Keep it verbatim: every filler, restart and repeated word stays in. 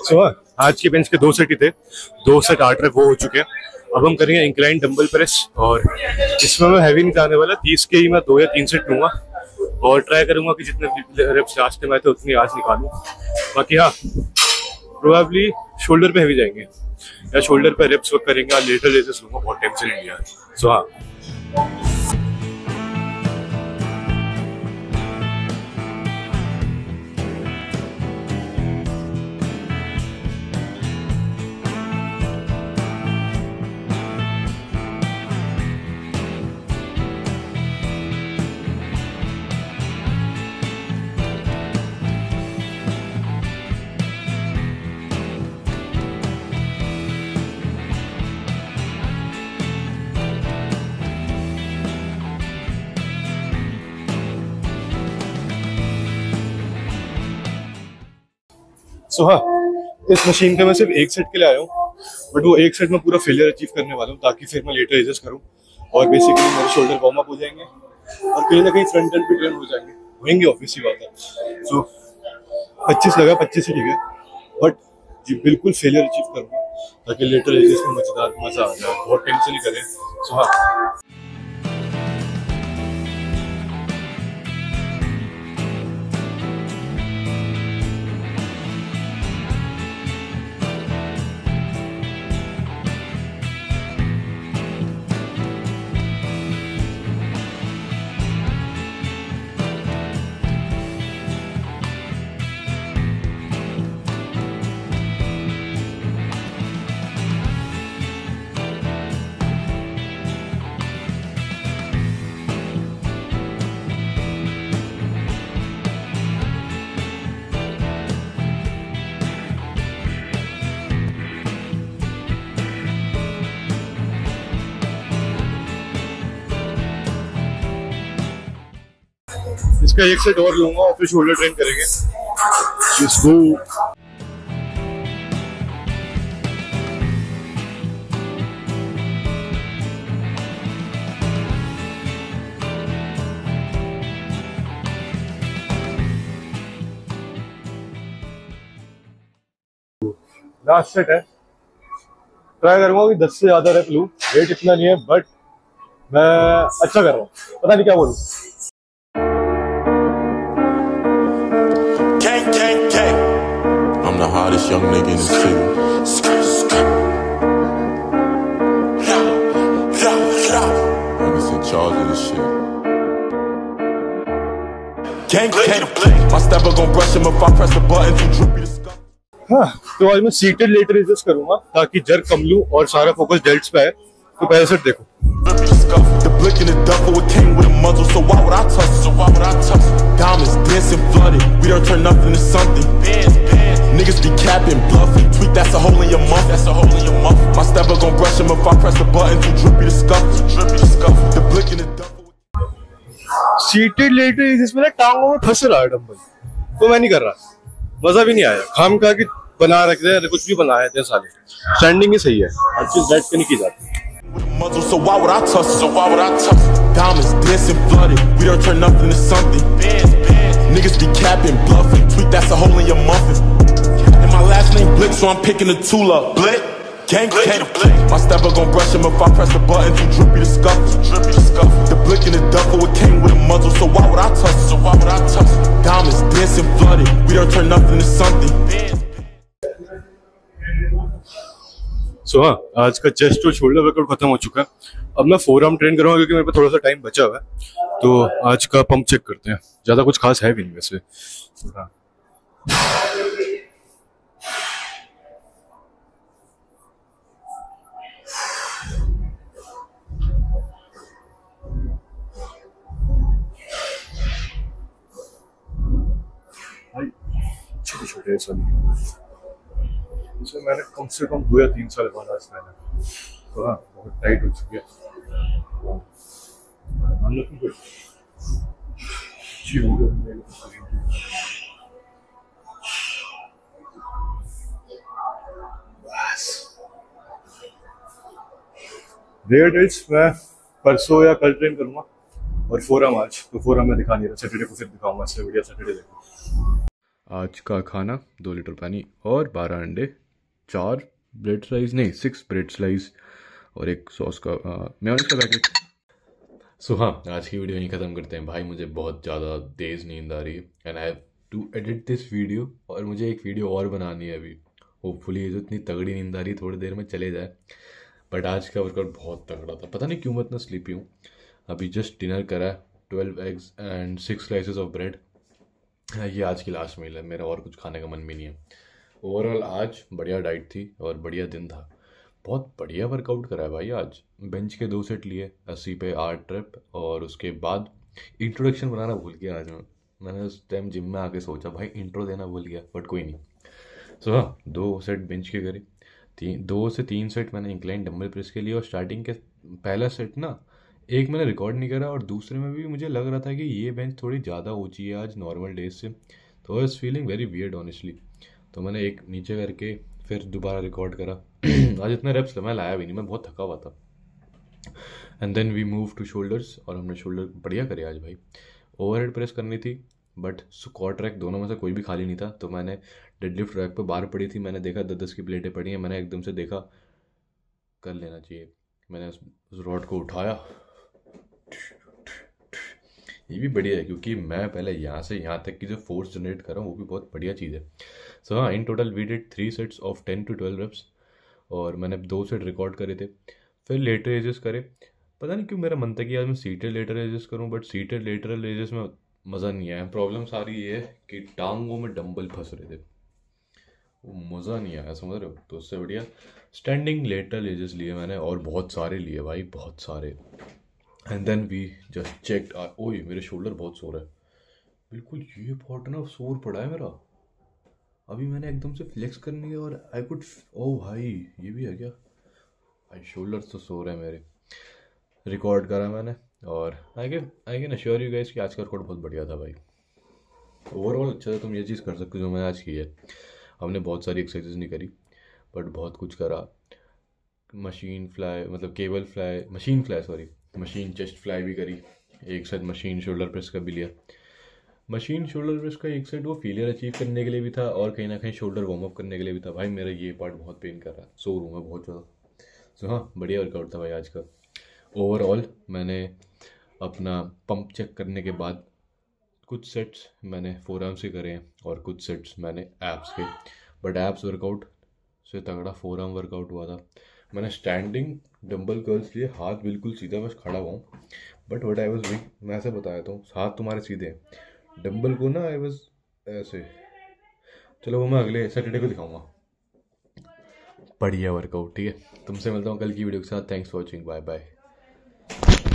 सो so, आज के bench के दो सेट ही थे, दो सेट आठ रैप वो हो चुके हैं। अब हम करेंगे इंक्लाइन डंबल प्रेस और इसमें मैं हैवी नहीं जाने वाला, तीस के ही मैं दो या तीन सेट लूंगा और ट्राई करूंगा कि जितने रेप्स लास्ट में आए थे उतनी आज निकालूं। बाकी हाँ, प्रोबेबली शोल्डर पे हैवी जाएंगे या शोल्डर पे रेप्स वर्क करेंगे और लेटर रेजेस लूंगा, बहुत टाइम से नहीं लिया। सो हाँ, सो so, हाँ, इस मशीन पे मैं सिर्फ एक सेट के लिए आया हूँ, बट वो एक सेट में पूरा फेलियर अचीव करने वाला हूँ ताकि फिर मैं लेटर एडजस्ट करूँ और बेसिकली मेरे शोल्डर वार्म अप हो जाएंगे और कहीं ना कहीं फ्रंट एंड भी ट्रेन हो जाएंगे होंगे ऑब्वियसली बात है। सो पच्चीस लगा, पच्चीस ही ठीक है, बट जी बिल्कुल फेलियर अचीव करूँगा ताकि लेटर एडजस्ट में मजेदार मजा आ जाए, बहुत टेंशन नहीं करें। सो so, हाँ, इसका एक सेट और लूंगा और फिर शोल्डर ट्रेन करेंगे। इसको लास्ट सेट है, ट्राई करूंगा कि दस से ज्यादा रैप लूं। वेट इतना नहीं है बट मैं अच्छा कर रहा हूँ, पता नहीं क्या बोलूं। I'm the hottest young nigga in the city. Niggas in charge of this shit. Gang, gang, my stepper gon' brush him if I press the button to droop the scuff. हाँ, तो आज मैं सीटेड लेटर एडजस्ट करूंगा ताकि जर कम लूं और सारा फोकस डेल्ट्स पे है। तो पहले सेट देखो। The blick in the duffel it came with a muzzle, so why would I touch it? So why would I touch it? Diamonds dancing flooded, we don't turn nothing to something. Bands, bands. Niggas be capping, bluffing. Tweet that's a hole in your muff, that's a hole in your muff. My stepper gon' brush him if I press the button to drippy the scuff, drippy the scuff. The blick in the duffel. Seated letter जिसमें ना टांगों में फंस रहा है dumbbell, तो मैं नहीं कर रहा, मजा भी नहीं आया। खाम खा के बना रखते हैं, कुछ भी बनाए थे साले। स्टैंडिंग ही सही है, हर चीज बैठ के नहीं की जाती। Muzzle, so why would I touch it? So why would I touch it? Diamonds dancing flooded, we don't turn nothing to something. Bands, bands. Niggas be capping, bluffing. Tweet that's a hole in your muffin. And my last name Blick, so I'm picking the tool up. Blick, gang, gang, Blick. My stepper gon' brush him if I press the button to drippy the scuff, drippy the scuff. The Blick in the duffel it came with a muzzle, so why would I touch it? So why would I touch it? Diamonds dancing flooded, we don't turn nothing to something. Bands. So so, हाँ, आज का chest और shoulder workout खत्म हो चुका है। अब मैं फोर आर्म ट्रेन करूँगा क्योंकि मेरे पास थोड़ा सा टाइम बचा हुआ है। तो आज का पंप चेक करते हैं, ज़्यादा कुछ खास है भी नहीं वैसे। हाँ, छोटे छोटे साल इसे मैंने कम से कम दो या तीन साल बाद आज मैंने, तो हाँ बहुत टाइट हो चुकी है। रेयर डेट्स मैं परसों या कल ट्रेन करूंगा और फोरम आज, तो फोरम में दिखा नहीं रहा, सैटरडे को फिर दिखाऊंगा। इससे बढ़िया सैटरडे देखो। आज का खाना दो लीटर पानी और बारह अंडे, चार ब्रेड स्लाइस नहीं सिक्स ब्रेड स्लाइस और एक सॉस का मेयोनीज का पैकेट। सो हाँ, आज की वीडियो यहीं ख़त्म करते हैं भाई। मुझे बहुत ज़्यादा तेज़ नींद आ रही है and I have to edit this video, और मुझे एक वीडियो और बनानी है अभी। होपफुली ये जो इतनी तगड़ी नींद आ रही है थोड़ी देर में चले जाए, बट आज का वर्कआउट बहुत तगड़ा था। पता नहीं क्यों मैं इतना स्लीपी हूँ। अभी जस्ट डिनर करा, twelve eggs and six slices of bread. ये आज की लास्ट मील है, मेरा और कुछ खाने का मन भी नहीं है। ओवरऑल आज बढ़िया डाइट थी और बढ़िया दिन था। बहुत बढ़िया वर्कआउट करा है भाई आज। बेंच के दो सेट लिए, अस्सी पे आठ ट्रिप, और उसके बाद इंट्रोडक्शन बनाना भूल गया आज मैं। मैंने उस टाइम जिम में आके सोचा भाई इंट्रो देना भूल गया, बट कोई नहीं। सो हाँ, दो सेट बेंच के करे, तीन दो से तीन सेट मैंने इंक्लाइन डंबल प्रेस के लिए। और स्टार्टिंग के पहला सेट ना एक मैंने रिकॉर्ड नहीं करा, और दूसरे में भी मुझे लग रहा था कि ये बेंच थोड़ी ज़्यादा ऊंची है आज नॉर्मल डेज से, तो I was feeling very weird honestly. तो मैंने एक नीचे करके फिर दोबारा रिकॉर्ड करा। आज इतना रेप्स मैं लाया भी नहीं, मैं बहुत थका हुआ था। And then we move to shoulders, और हमने शोल्डर बढ़िया करे आज भाई। ओवरहेड प्रेस करनी थी, बट स्क्वाट रैक दोनों में से कोई भी खाली नहीं था, तो मैंने डेडलिफ्ट रैक पे बार पड़ी थी। मैंने देखा दस दस की प्लेटें पड़ी हैं, मैंने एकदम से देखा कर लेना चाहिए। मैंने उस रॉड को उठाया। ये भी बढ़िया है क्योंकि मैं पहले यहाँ से यहाँ तक की जो फोर्स जनरेट कर रहा हूँ वो भी बहुत बढ़िया चीज़ है। सो हाँ, in total we did three sets of ten to twelve reps, और मैंने दो सेट रिकॉर्ड करे थे। फिर लेटर एजेस करे। पता नहीं क्यों मेरा मन था कि आज मैं सीटेड लेटर एजेस करूँ, बट सीटेड लेटरल एजेस में मज़ा नहीं आया। प्रॉब्लम सारी ये है कि टांगों में डंबल फंस रहे थे, वो मज़ा नहीं आया, समझ रहे हो। तो उससे बढ़िया स्टैंडिंग लेटरल एजेस लिए मैंने, और बहुत सारे लिए भाई, बहुत सारे। And then we just checked. ओए मेरे शोल्डर बहुत सोर है, बिल्कुल ये पार्ट ना सोर पड़ा है मेरा। अभी मैंने एकदम से फ्लेक्स करने के और आई कुड, ओ भाई ये भी है क्या भाई, शोल्डर तो सोर है मेरे। रिकॉर्ड करा मैंने, और I can I can assure you guys कि आज का रिकॉर्ड बहुत बढ़िया था भाई। ओवरऑल अच्छा था। तुम ये चीज़ कर सकते हो जो मैंने आज की है। हमने बहुत सारी एक्सरसाइजेज नहीं करी, बट बहुत कुछ करा। मशीन फ्लाई, मतलब cable fly, machine fly sorry machine chest fly भी करी। एक साइड मशीन शोल्डर प्रेस का भी लिया। मशीन शोल्डर प्रेस का एक साइड वो फेलियर अचीव करने के लिए भी था, और कहीं ना कहीं शोल्डर वार्म अप करने के लिए भी था। भाई मेरा ये पार्ट बहुत पेन कर रहा है, सो रूम है बहुत ज़्यादा। सो हाँ, बढ़िया वर्कआउट था भाई आज का। ओवरऑल मैंने अपना पंप चेक करने के बाद कुछ सेट्स मैंने फोर आर्म्स के करे हैं, और कुछ सेट्स मैंने एब्स के। बट एब्स वर्कआउट से तगड़ा फोर आर्म वर्कआउट हुआ था। मैंने स्टैंडिंग डंबल कर्ल्स लिए, हाथ बिल्कुल सीधा, बस खड़ा हुआ हूँ। But what I was doing, मैं ऐसे बताया तो हाथ तुम्हारे सीधे हैं, डंबल को ना आई वाज ऐसे। चलो वो मैं अगले सैटरडे को दिखाऊंगा। बढ़िया वर्कआउट, ठीक है। तुमसे मिलता हूँ कल की वीडियो के साथ। Thanks for watching, bye bye.